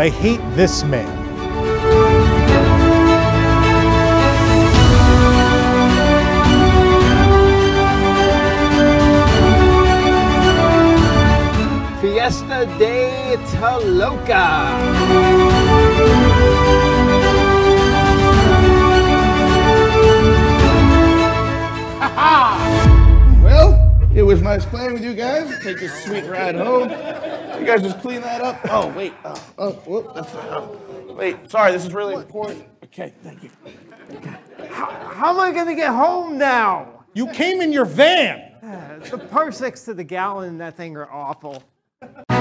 I hate this man. Fiesta de Toloca. Well, it was nice playing with you guys. Take this sweet ride home. You guys just clean that up. Oh, wait. Whoop, that's wait, sorry, this is really important. Okay, thank you. How am I going to get home now? You came in your van. The parsecs to the gallon in that thing are awful.